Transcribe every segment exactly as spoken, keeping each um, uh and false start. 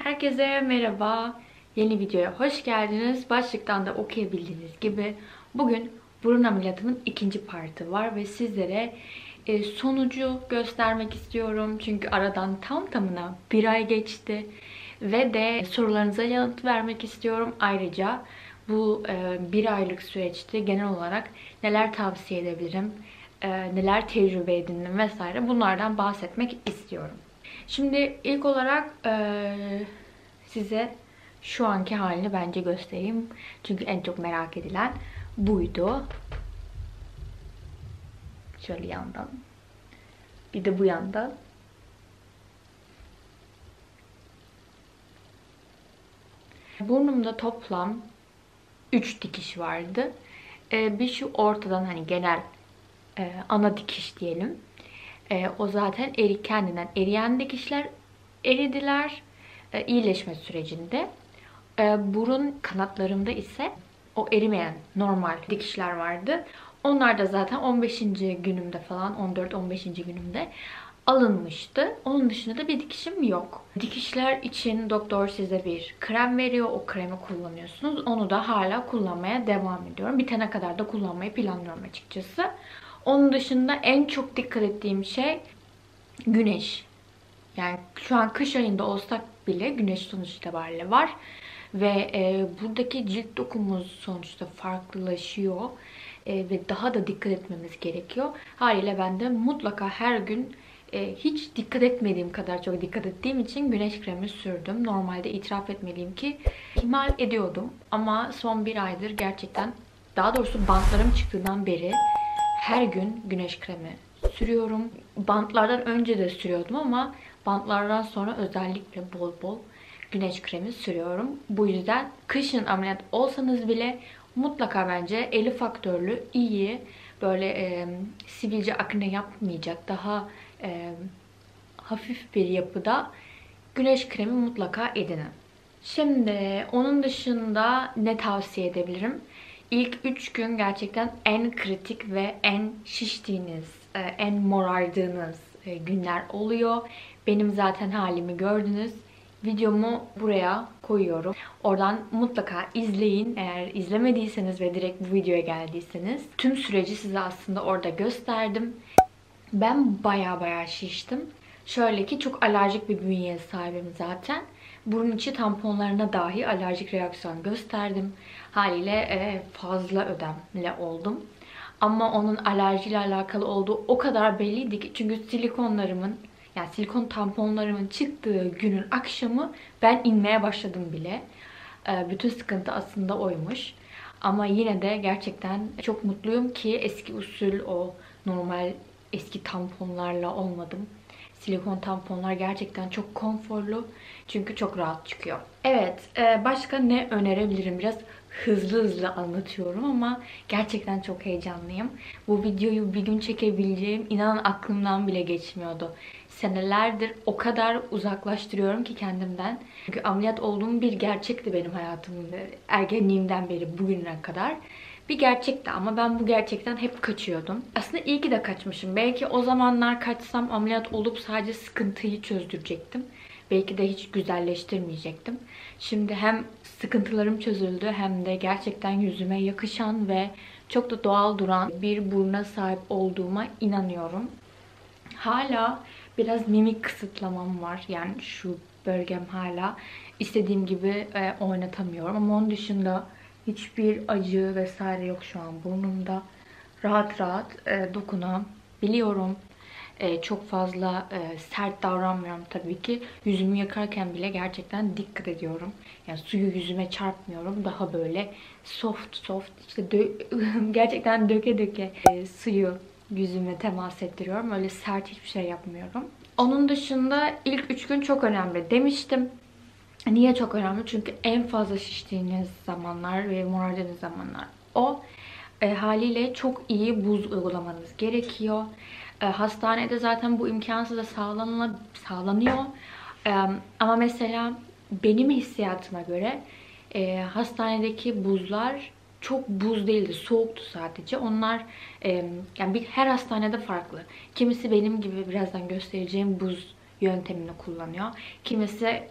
Herkese merhaba. Yeni videoya hoş geldiniz. Başlıktan da okuyabildiğiniz gibi bugün burun ameliyatımın ikinci partı var ve sizlere e, sonucu göstermek istiyorum. Çünkü aradan tam tamına bir ay geçti ve de sorularınıza yanıt vermek istiyorum. Ayrıca bu e, bir aylık süreçte genel olarak neler tavsiye edebilirim, e, neler tecrübe edindim vesaire bunlardan bahsetmek istiyorum. Şimdi ilk olarak eee, size şu anki halini bence göstereyim. Çünkü en çok merak edilen buydu. Şöyle yandan. Bir de bu yandan. Burnumda toplam üç dikiş vardı. Ee, bir şu ortadan hani genel e, ana dikiş diyelim. E, o zaten eri, kendinden eriyen dikişler eridiler e, iyileşme sürecinde. E, burun kanatlarımda ise o erimeyen normal dikişler vardı. Onlar da zaten on beşinci günümde falan on dört on beşinci günümde alınmıştı. Onun dışında da bir dikişim yok. Dikişler için doktor size bir krem veriyor. O kremi kullanıyorsunuz. Onu da hala kullanmaya devam ediyorum. Bitene kadar da kullanmayı planlıyorum açıkçası. Onun dışında en çok dikkat ettiğim şey güneş. Yani şu an kış ayında olsak bile güneş sonuç itibariyle var. Ve e, buradaki cilt dokumuz sonuçta farklılaşıyor. E, ve daha da dikkat etmemiz gerekiyor. Haliyle ben de mutlaka her gün e, hiç dikkat etmediğim kadar çok dikkat ettiğim için güneş kremi sürdüm. Normalde itiraf etmeliyim ki ihmal ediyordum. Ama son bir aydır gerçekten, daha doğrusu bantlarım çıktığından beri her gün güneş kremi sürüyorum. Bantlardan önce de sürüyordum ama bantlardan sonra özellikle bol bol güneş kremi sürüyorum. Bu yüzden kışın ameliyat olsanız bile mutlaka bence elli faktörlü iyi, böyle e, sivilce akne yapmayacak daha e, hafif bir yapıda güneş kremi mutlaka edinin. Şimdi onun dışında ne tavsiye edebilirim? İlk üç gün gerçekten en kritik ve en şiştiğiniz, e, en morardığınız e, günler oluyor. Benim zaten halimi gördünüz. Videomu buraya koyuyorum. Oradan mutlaka izleyin. Eğer izlemediyseniz ve direkt bu videoya geldiyseniz tüm süreci size aslında orada gösterdim. Ben baya baya şiştim. Şöyle ki çok alerjik bir bünyeye sahibim zaten. Burun içi tamponlarına dahi alerjik reaksiyon gösterdim. Haliyle e, fazla ödemli oldum. Ama onun alerjiyle alakalı olduğu o kadar belliydi ki. Çünkü silikonlarımın, yani silikon tamponlarımın çıktığı günün akşamı ben inmeye başladım bile. E, bütün sıkıntı aslında oymuş. Ama yine de gerçekten çok mutluyum ki eski usul o normal eski tamponlarla olmadım. Silikon tamponlar gerçekten çok konforlu. Çünkü çok rahat çıkıyor. Evet, başka ne önerebilirim? Biraz hızlı hızlı anlatıyorum ama gerçekten çok heyecanlıyım. Bu videoyu bir gün çekebileceğim inanın aklımdan bile geçmiyordu. Senelerdir o kadar uzaklaştırıyorum ki kendimden. Çünkü ameliyat olduğum bir gerçekti benim hayatımda. Ergenliğimden beri bugüne kadar. Bir gerçekti ama ben bu gerçekten hep kaçıyordum. Aslında iyi ki de kaçmışım. Belki o zamanlar kaçsam ameliyat olup sadece sıkıntıyı çözdürecektim. Belki de hiç güzelleştirmeyecektim. Şimdi hem sıkıntılarım çözüldü hem de gerçekten yüzüme yakışan ve çok da doğal duran bir buruna sahip olduğuma inanıyorum. Hala biraz mimik kısıtlamam var. Yani şu bölgem hala istediğim gibi e, oynatamıyorum. Ama onun dışında hiçbir acı vesaire yok şu an burnumda. Rahat rahat e, dokunabiliyorum. E, çok fazla e, sert davranmıyorum tabii ki. Yüzümü yıkarken bile gerçekten dikkat ediyorum. Yani suyu yüzüme çarpmıyorum. Daha böyle soft soft işte dö- gerçekten döke döke e, suyu yüzüme temas ettiriyorum. Öyle sert hiçbir şey yapmıyorum. Onun dışında ilk üç gün çok önemli demiştim. Niye çok önemli? Çünkü en fazla şiştiğiniz zamanlar ve morardığınız zamanlar o. E, haliyle çok iyi buz uygulamanız gerekiyor. E, hastanede zaten bu imkansıza sağlanla, sağlanıyor. E, ama mesela benim hissiyatıma göre e, hastanedeki buzlar çok buz değildi. Soğuktu sadece. Onlar e, yani bir, her hastanede farklı. Kimisi benim gibi birazdan göstereceğim buz yöntemini kullanıyor. Kimisi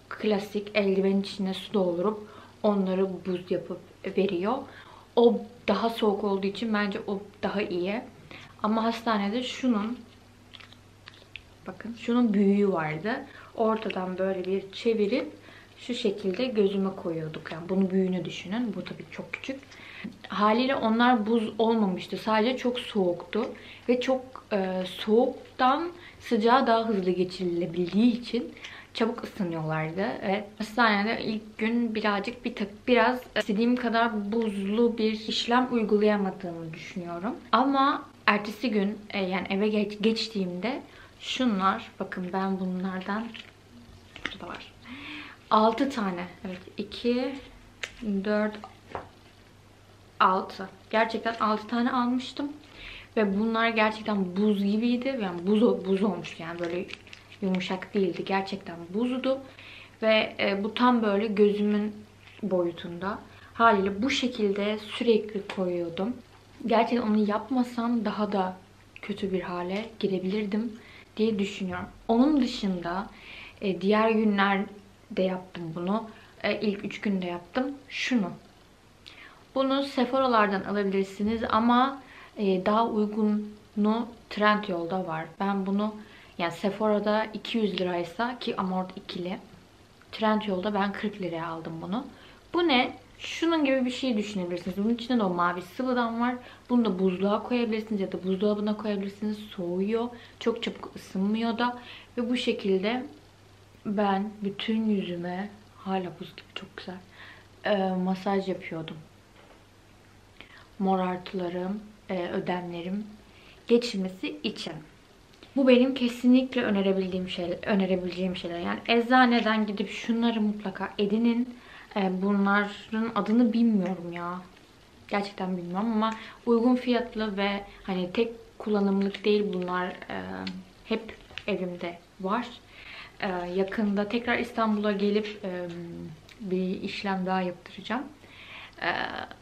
klasik eldivenin içine su doldurup onları buz yapıp veriyor. O daha soğuk olduğu için bence o daha iyi. Ama hastanede şunun, bakın şunun büyüğü vardı. Ortadan böyle bir çevirip şu şekilde gözüme koyuyorduk. Yani bunu büyüğünü düşünün. Bu tabii çok küçük. Haliyle onlar buz olmamıştı. Sadece çok soğuktu. Ve çok e, soğuktan sıcağa daha hızlı geçirilebildiği için çabuk ısınıyorlardı. Evet. Hastanede ilk gün birazcık bir tık biraz istediğim kadar buzlu bir işlem uygulayamadığımı düşünüyorum. Ama ertesi gün e, yani eve geç, geçtiğimde şunlar, bakın ben bunlardan, burada var, altı tane, evet, iki, dört, altı, gerçekten altı tane almıştım ve bunlar gerçekten buz gibiydi, yani buz, buz olmuştu, yani böyle yumuşak değildi, gerçekten buzdu ve e, bu tam böyle gözümün boyutunda. Haliyle bu şekilde sürekli koyuyordum. Gerçekten onu yapmasam daha da kötü bir hale girebilirdim diye düşünüyorum. Onun dışında e, diğer günlerde yaptım bunu. E, ilk üç günde yaptım. Şunu. Bunu Sephora'lardan alabilirsiniz ama e, daha uygunu Trendyol'da var. Ben bunu, yani Sephora'da iki yüz liraysa ki Amort ikili, Trendyol'da ben kırk liraya aldım bunu. Bu ne? Şunun gibi bir şey düşünebilirsiniz. Bunun içinde de o mavi sıvıdan var. Bunu da buzluğa koyabilirsiniz ya da buzdolabına koyabilirsiniz. Soğuyor. Çok çabuk ısınmıyor da. Ve bu şekilde ben bütün yüzüme, hala buz gibi çok güzel, e, masaj yapıyordum. Morartılarım, e, ödemlerim geçirmesi için. Bu benim kesinlikle önerebildiğim şey, önerebileceğim şeyler. Yani eczaneden gidip şunları mutlaka edinin. Ee, bunların adını bilmiyorum ya. Gerçekten bilmiyorum ama uygun fiyatlı ve hani tek kullanımlık değil bunlar. Ee, hep evimde var. Ee, yakında tekrar İstanbul'a gelip e, bir işlem daha yaptıracağım. Ee,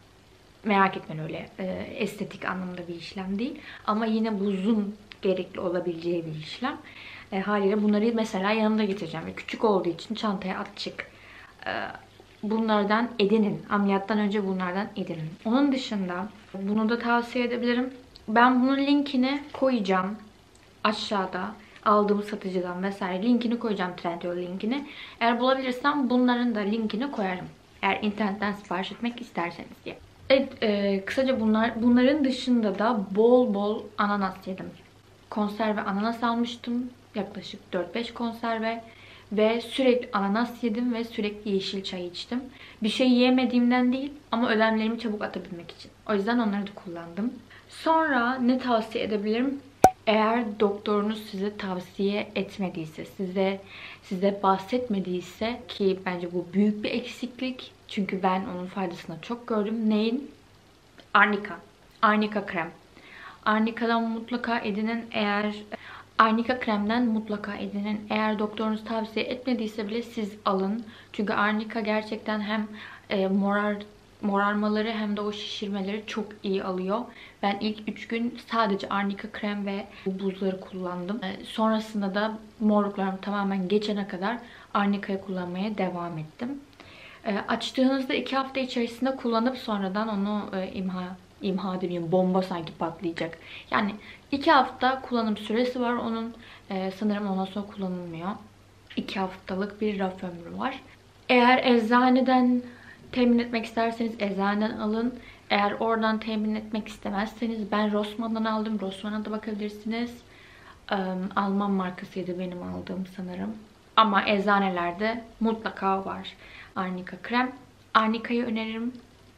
merak etmeyin, öyle e, estetik anlamda bir işlem değil. Ama yine buzun gerekli olabileceği bir işlem. E, haliyle bunları mesela yanımda getireceğim. Ve küçük olduğu için çantaya atçık. E, bunlardan edinin. Ameliyattan önce bunlardan edinin. Onun dışında bunu da tavsiye edebilirim. Ben bunun linkini koyacağım aşağıda. Aldığım satıcıdan vesaire linkini koyacağım, Trendyol linkini. Eğer bulabilirsem bunların da linkini koyarım. Eğer internetten sipariş etmek isterseniz diye. Evet, e, kısaca bunlar. Bunların dışında da bol bol ananas yedim. Konserve ananas almıştım. Yaklaşık dört beş konserve. Ve sürekli ananas yedim ve sürekli yeşil çay içtim. Bir şey yiyemediğimden değil ama ödemlerimi çabuk atabilmek için. O yüzden onları da kullandım. Sonra ne tavsiye edebilirim? Eğer doktorunuz size tavsiye etmediyse, size size bahsetmediyse, ki bence bu büyük bir eksiklik. Çünkü ben onun faydasını çok gördüm. Neyin? Arnika. Arnika krem. Arnika'dan mutlaka edinin eğer Arnika kremden mutlaka edinin. Eğer doktorunuz tavsiye etmediyse bile siz alın. Çünkü Arnika gerçekten hem e, morar morarmaları hem de o şişirmeleri çok iyi alıyor. Ben ilk üç gün sadece Arnika krem ve bu buzları kullandım. E, sonrasında da morluklarım tamamen geçene kadar Arnika'yı kullanmaya devam ettim. E, açtığınızda iki hafta içerisinde kullanıp sonradan onu e, imha imha demeyeyim, bomba sanki patlayacak. Yani iki hafta kullanım süresi var onun. Ee, sanırım ondan sonra kullanılmıyor. iki haftalık bir raf ömrü var. Eğer eczaneden temin etmek isterseniz eczaneden alın. Eğer oradan temin etmek istemezseniz ben Rossmann'dan aldım. Rossmann'a da bakabilirsiniz. Ee, Alman markasıydı benim aldığım sanırım. Ama eczanelerde mutlaka var Arnika krem. Arnika'yı öneririm.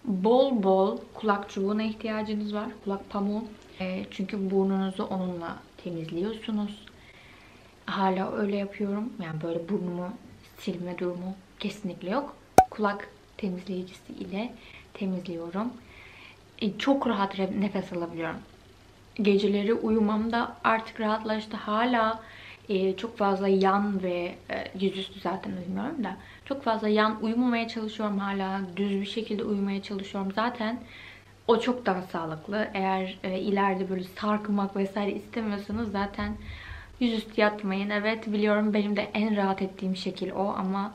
Bol bol kulak çubuğuna ihtiyacınız var. Kulak pamuğu. E, çünkü burnunuzu onunla temizliyorsunuz. Hala öyle yapıyorum. Yani böyle burnumu silme durumu kesinlikle yok. Kulak temizleyicisi ile temizliyorum. E, çok rahat nefes alabiliyorum. Geceleri uyumamda artık rahatlaştı. Hala e, çok fazla yan ve e, yüzüstü zaten uyumuyorum da çok fazla yan uyumamaya çalışıyorum hala. Düz bir şekilde uyumaya çalışıyorum. Zaten o çok daha sağlıklı. Eğer e, ileride böyle sarkmak vesaire istemiyorsanız zaten yüzüstü yatmayın. Evet biliyorum, benim de en rahat ettiğim şekil o ama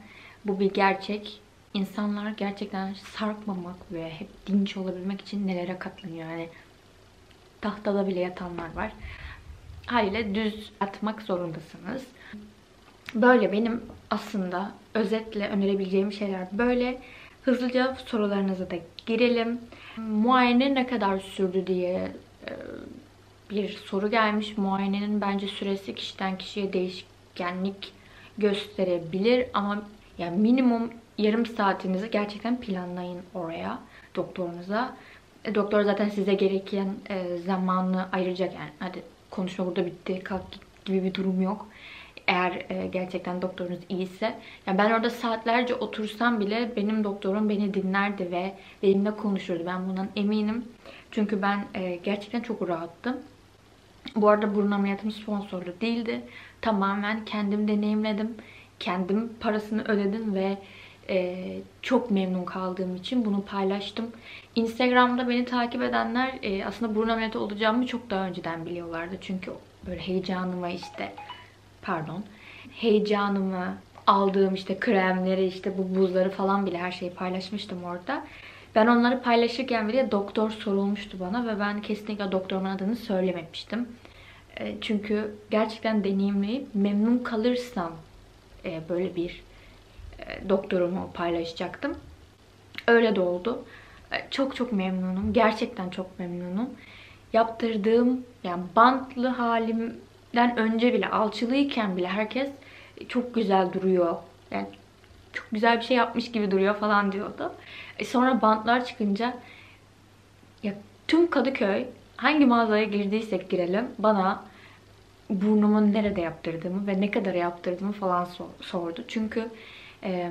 Bu bir gerçek. İnsanlar gerçekten sarkmamak ve hep dinç olabilmek için nelere katlanıyor. Yani tahtada bile yatanlar var. Haliyle düz atmak zorundasınız. Böyle benim aslında özetle önerebileceğim şeyler böyle. Hızlıca sorularınıza da girelim. Muayene ne kadar sürdü diye e, bir soru gelmiş. Muayenenin bence süresi kişiden kişiye değişkenlik gösterebilir ama yani minimum yarım saatinizi gerçekten planlayın oraya doktorunuza. E, doktor zaten size gereken e, zamanı ayıracak, yani hadi konuşma burada bitti kalk git gibi bir durum yok. Eğer e, gerçekten doktorunuz iyiyse. Yani ben orada saatlerce otursam bile benim doktorum beni dinlerdi ve benimle konuşurdu. Ben bundan eminim. Çünkü ben e, gerçekten çok rahattım. Bu arada burun ameliyatım sponsorlu değildi. Tamamen kendim deneyimledim. Kendim parasını ödedim ve e, çok memnun kaldığım için bunu paylaştım. Instagram'da beni takip edenler e, aslında burun ameliyatı olacağımı çok daha önceden biliyorlardı. Çünkü böyle heyecanıma işte pardon heyecanımı aldığım işte kremleri işte bu buzları falan bile her şeyi paylaşmıştım orada. Ben onları paylaşırken bile doktor sorulmuştu bana ve ben kesinlikle doktorumun adını söylememiştim. E, Çünkü gerçekten deneyimleyip memnun kalırsam e, böyle bir e, doktorumu paylaşacaktım. Öyle de oldu. E, Çok çok memnunum. Gerçekten çok memnunum. Yaptırdığım yani bantlı halimden önce bile alçılıyken bile herkes çok güzel duruyor. Yani çok güzel bir şey yapmış gibi duruyor falan diyordu. E sonra bantlar çıkınca ya tüm Kadıköy hangi mağazaya girdiysek girelim bana burnumu nerede yaptırdığımı ve ne kadar yaptırdığımı falan sordu. Çünkü e,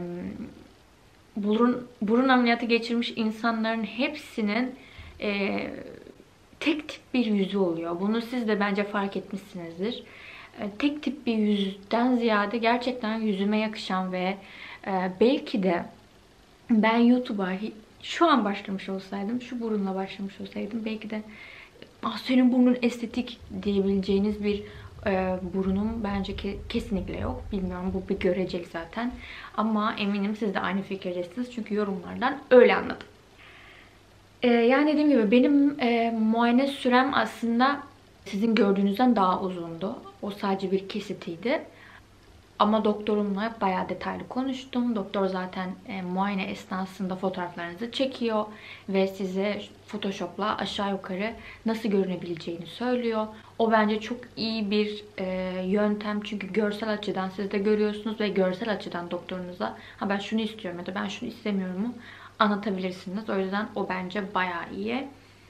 burun, burun ameliyatı geçirmiş insanların hepsinin e, tek tip bir yüzü oluyor. Bunu siz de bence fark etmişsinizdir. E, tek tip bir yüzden ziyade gerçekten yüzüme yakışan ve e, belki de ben YouTube'a şu an başlamış olsaydım, şu burunla başlamış olsaydım belki de ah senin burnun estetik diyebileceğiniz bir e, burunum bence ki kesinlikle yok. Bilmiyorum, bu bir göreceli zaten. Ama eminim siz de aynı fikirdesiniz. Çünkü yorumlardan öyle anladım. E, yani dediğim gibi benim e, muayene sürem aslında sizin gördüğünüzden daha uzundu. O sadece bir kesitiydi. Ama doktorumla bayağı detaylı konuştum. Doktor zaten e, muayene esnasında fotoğraflarınızı çekiyor ve size Photoshop'la aşağı yukarı nasıl görünebileceğini söylüyor. O bence çok iyi bir e, yöntem çünkü görsel açıdan siz de görüyorsunuz ve görsel açıdan doktorunuza ha ben şunu istiyorum ya da ben şunu istemiyorum mu anlatabilirsiniz. O yüzden o bence bayağı iyi.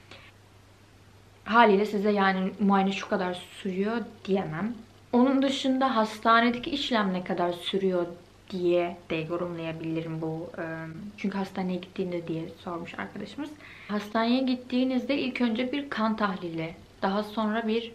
Haliyle size yani muayene şu kadar sürüyor diyemem. Onun dışında hastanedeki işlem ne kadar sürüyor diye de yorumlayabilirim bu. Çünkü hastaneye gittiğinde diye sormuş arkadaşımız. Hastaneye gittiğinizde ilk önce bir kan tahlili, daha sonra bir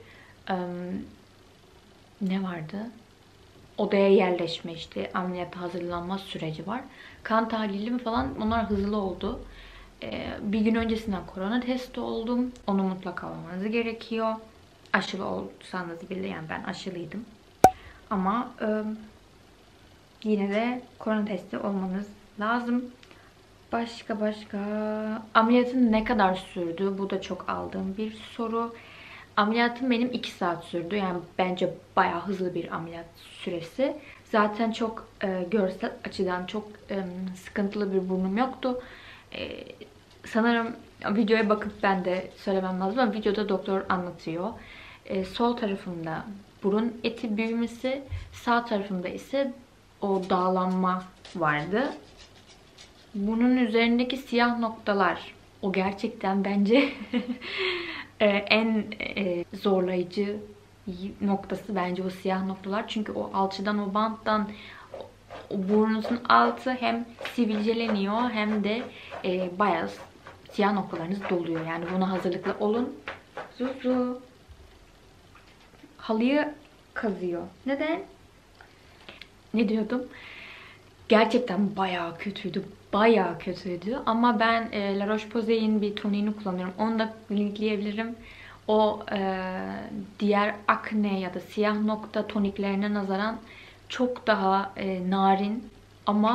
ne vardı? Odaya yerleşme işte ameliyata hazırlanma süreci var. Kan tahlili falan onlar hızlı oldu. Bir gün öncesinden korona testi oldum. Onu mutlaka almanız gerekiyor. Aşılı olsanız bile, yani ben aşılıydım. Ama e, yine de korona testi olmanız lazım. Başka başka ameliyatın ne kadar sürdü? Bu da çok aldığım bir soru. Ameliyatım benim iki saat sürdü. Yani bence bayağı hızlı bir ameliyat süresi. Zaten çok e, görsel açıdan çok e, sıkıntılı bir burnum yoktu. E, sanırım videoya bakıp ben de söylemem lazım ama videoda doktor anlatıyor. E, sol tarafımda burun eti büyümesi, sağ tarafımda ise o dağlanma vardı. Bunun üzerindeki siyah noktalar, o gerçekten bence e, en e, zorlayıcı noktası bence o siyah noktalar. Çünkü o alçıdan, o banttan o burnunuzun altı hem sivilceleniyor hem de e, bayağı siyah noktalarınız doluyor. Yani buna hazırlıklı olun. Zuzu. Halıyı kazıyor. Neden? Ne diyordum? Gerçekten bayağı kötüydü. Bayağı kötüydü. Ama ben e, La Roche-Posay'in bir toniğini kullanıyorum. Onu da linkleyebilirim. O e, diğer akne ya da siyah nokta toniklerine nazaran çok daha e, narin ama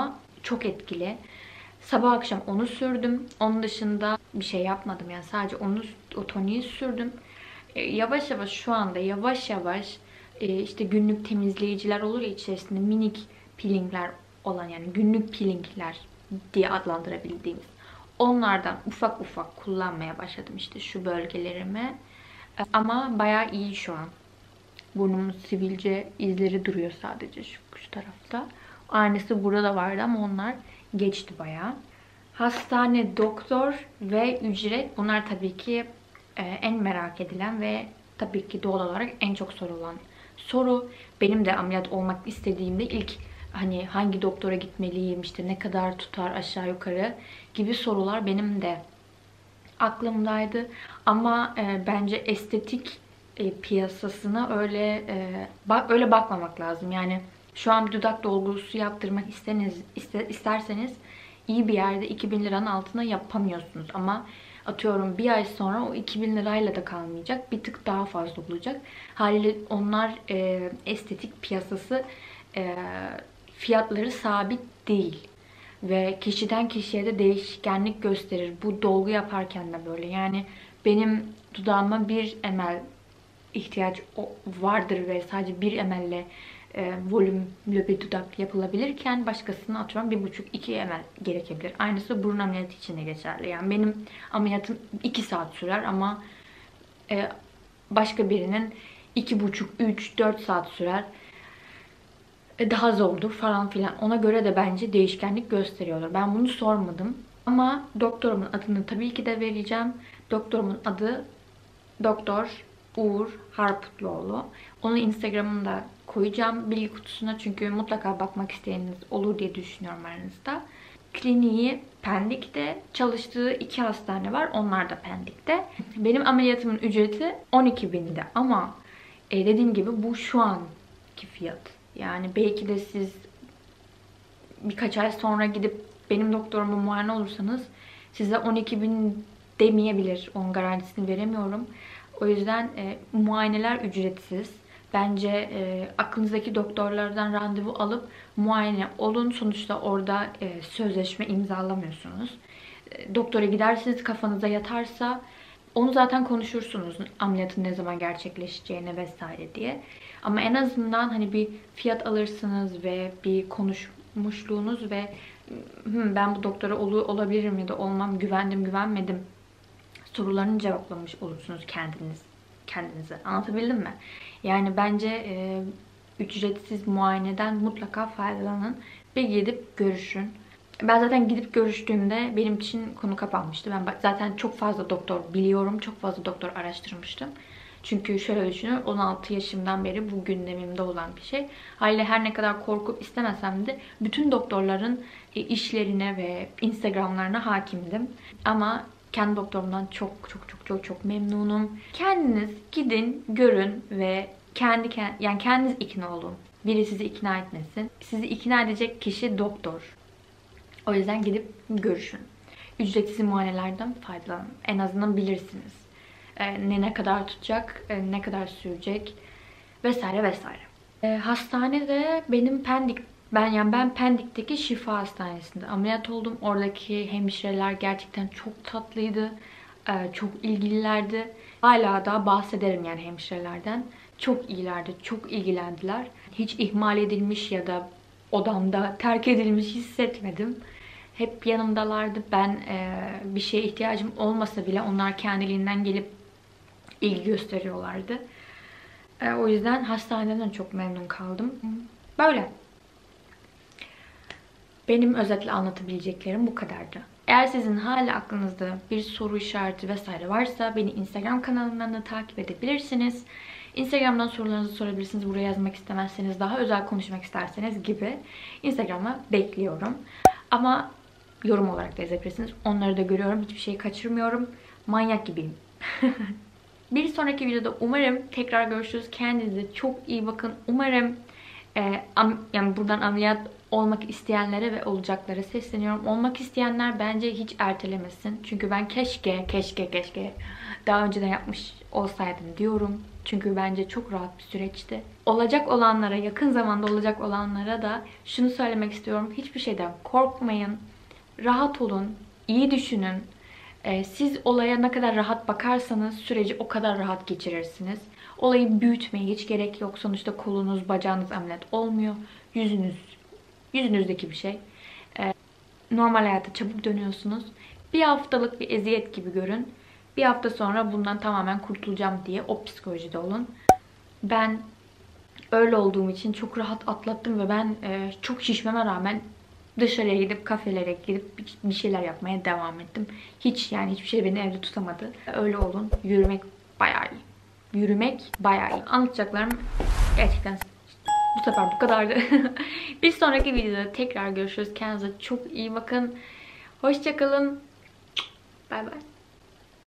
çok etkili. Sabah akşam onu sürdüm. Onun dışında bir şey yapmadım. Yani sadece onu, o toniği sürdüm. E, yavaş yavaş şu anda yavaş yavaş e, işte günlük temizleyiciler olur ya, içerisinde minik peelingler olan, yani günlük peelingler diye adlandırabildiğimiz. Onlardan ufak ufak kullanmaya başladım işte şu bölgelerime. E, ama bayağı iyi şu an. Burnumun sivilce izleri duruyor sadece şu, şu tarafta. Aynısı burada vardı ama onlar geçti bayağı. Hastane, doktor ve ücret, bunlar tabii ki e, en merak edilen ve tabii ki doğal olarak en çok sorulan soru. Benim de ameliyat olmak istediğimde ilk hani hangi doktora gitmeliyim, işte ne kadar tutar aşağı yukarı gibi sorular benim de aklımdaydı. Ama e, bence estetik e, piyasasına öyle e, bak öyle bakmamak lazım. Yani şu an bir dudak dolgusu yaptırmak isteniz, iste, isterseniz iyi bir yerde iki bin liranın altına yapamıyorsunuz. Ama atıyorum bir ay sonra o iki bin lirayla da kalmayacak. Bir tık daha fazla olacak. Haliyle onlar e, estetik piyasası e, fiyatları sabit değil. Ve kişiden kişiye de değişkenlik gösterir. Bu dolgu yaparken de böyle. Yani benim dudağıma bir ml ihtiyaç vardır ve sadece bir ml e, volümlü bir dudak yapılabilirken başkasına atıyorum bir buçuk iki ml gerekebilir. Aynısı burun ameliyatı için de geçerli. Yani benim ameliyatım iki saat sürer ama e, başka birinin iki buçuk üç dört saat sürer. E, daha zordur falan filan. Ona göre de bence değişkenlik gösteriyorlar. Ben bunu sormadım. Ama doktorumun adını tabii ki de vereceğim. Doktorumun adı Doktor Uğur Harputluoğlu. Onun Instagram'ını da koyacağım bilgi kutusuna. Çünkü mutlaka bakmak isteyeniniz olur diye düşünüyorum aranızda. Kliniği Pendik'te. Çalıştığı iki hastane var. Onlar da Pendik'te. Benim ameliyatımın ücreti on iki bindi. Ama e, dediğim gibi bu şu anki fiyat. Yani belki de siz birkaç ay sonra gidip benim doktoruma muayene olursanız size on iki bin demeyebilir. Onun garantisini veremiyorum. O yüzden e, muayeneler ücretsiz. Bence e, aklınızdaki doktorlardan randevu alıp muayene olun. Sonuçta orada e, sözleşme imzalamıyorsunuz. E, doktora gidersiniz, kafanıza yatarsa onu zaten konuşursunuz. Ameliyatın ne zaman gerçekleşeceğine vesaire diye. Ama en azından hani bir fiyat alırsınız ve bir konuşmuşluğunuz ve ben bu doktora ol olabilirim ya da olmam, güvendim güvenmedim sorularını cevaplamış olursunuz kendiniz kendinize. Anlatabildim mi? Yani bence e, ücretsiz muayeneden mutlaka faydalanın ve gidip görüşün. Ben zaten gidip görüştüğümde benim için konu kapanmıştı. Ben zaten çok fazla doktor biliyorum. Çok fazla doktor araştırmıştım. Çünkü şöyle düşünün, on altı yaşımdan beri bu gündemimde olan bir şey. Haliyle her ne kadar korkup istemesem de bütün doktorların işlerine ve Instagram'larına hakimdim. Ama kendi doktorumdan çok çok çok çok çok memnunum. Kendiniz gidin, görün ve kendi yani kendiniz ikna olun. Biri sizi ikna etmesin. Sizi ikna edecek kişi doktor. O yüzden gidip görüşün. Ücretsiz muayenelerden faydalanın. En azından bilirsiniz. Ee, ne ne kadar tutacak, e, ne kadar sürecek vesaire vesaire. Ee, hastanede benim Pendik ben yani ben Pendik'teki Şifa Hastanesi'nde ameliyat oldum. Oradaki hemşireler gerçekten çok tatlıydı. Ee, çok ilgililerdi. Hala da bahsederim yani hemşirelerden. Çok iyilerdi, çok ilgilendiler. Hiç ihmal edilmiş ya da odamda terk edilmiş hissetmedim. Hep yanımdalardı. Ben e, bir şeye ihtiyacım olmasa bile onlar kendiliğinden gelip ilgi gösteriyorlardı. E, o yüzden hastaneden çok memnun kaldım. Böyle. Benim özetle anlatabileceklerim bu kadardı. Eğer sizin hala aklınızda bir soru işareti vesaire varsa beni Instagram kanalımdan da takip edebilirsiniz. Instagram'dan sorularınızı sorabilirsiniz. Buraya yazmak istemezseniz, daha özel konuşmak isterseniz gibi Instagram'a bekliyorum. Ama yorum olarak da yazabilirsiniz. Onları da görüyorum. Hiçbir şey kaçırmıyorum. Manyak gibiyim. Bir sonraki videoda umarım tekrar görüşürüz. Kendinize çok iyi bakın. Umarım e, am, yani buradan ameliyat olmak isteyenlere ve olacaklara sesleniyorum. Olmak isteyenler bence hiç ertelemesin. Çünkü ben keşke, keşke, keşke daha önceden yapmış olsaydım diyorum. Çünkü bence çok rahat bir süreçti. Olacak olanlara, yakın zamanda olacak olanlara da şunu söylemek istiyorum. Hiçbir şeyden korkmayın. Rahat olun. İyi düşünün. Ee, siz olaya ne kadar rahat bakarsanız süreci o kadar rahat geçirirsiniz. Olayı büyütmeye hiç gerek yok. Sonuçta kolunuz, bacağınız ameliyat olmuyor. Yüzünüz, yüzünüzdeki bir şey. Normal hayata çabuk dönüyorsunuz. Bir haftalık bir eziyet gibi görün. Bir hafta sonra bundan tamamen kurtulacağım diye o psikolojide olun. Ben öyle olduğum için çok rahat atlattım ve ben e, çok şişmeme rağmen dışarıya gidip kafelere gidip bir şeyler yapmaya devam ettim. Hiç yani hiçbir şey beni evde tutamadı. Öyle olun. Yürümek bayağı iyi. Yürümek bayağı iyi. Anlatacaklarım gerçekten bu sefer bu kadardı. Bir sonraki videoda tekrar görüşürüz. Kendinize çok iyi bakın. Hoşça kalın. Bay bay.